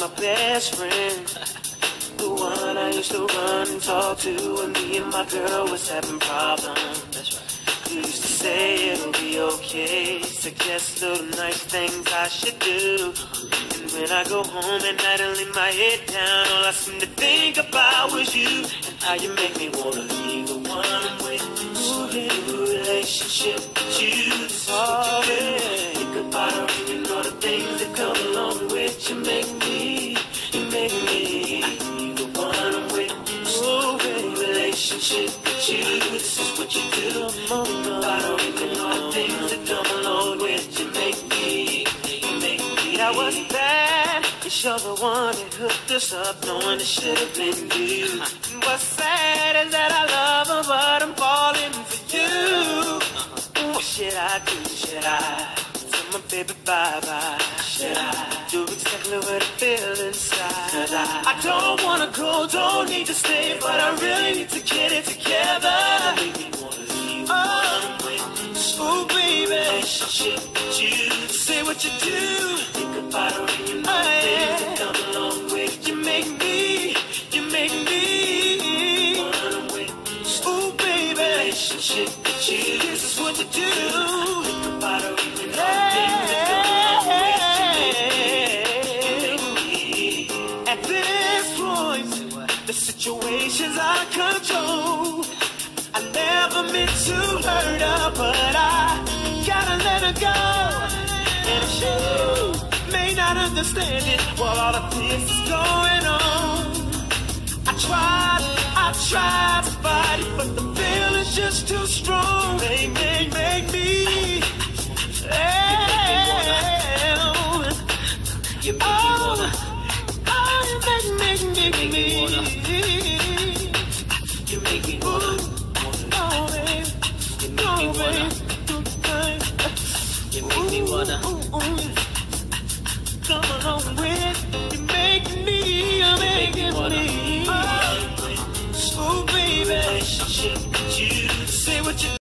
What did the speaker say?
my best friend, the one I used to run and talk to when me and my girl was having problems. That's right. You used to say it'll be okay, suggest little nice things I should do. And when I go home at night and lay my head down, all I seem to think about was you and how you make me wanna leave the one I'm with. So a new relationship with you, this is what you do. Think about her and you know the things that come along with you. You make me leave the one I'm with. So a new relationship with you, this is what you do. Think about her and you know the things that come along with you. That was bad, 'cause you're the one that hooked us up, knowing it should have been you. And what's sad is that I love her, but I'm falling for you. What should I do? Should I tell my baby bye-bye? Should I do exactly what I feel inside? 'Cause I don't wanna go, don't need to stay, but I really need to get it together. Oh, baby, relationship with you. Say what you do. Think about her and you know the things that come along with you. You make me when I'm with you. Ooh, baby, relationship with you. This is what you do. Think about her and you know the things that come along with you. You make me. At this point, the situation's out of control. I never meant to hurt her, but I gotta let her go. And she may not understand it while all of this is going on. I tried to fight it, but the feeling's just too strong. Make me. You make me wanna. You make me. You make me wanna. You make me wanna come along with you. Make me, you're making me. Oh, baby, say what you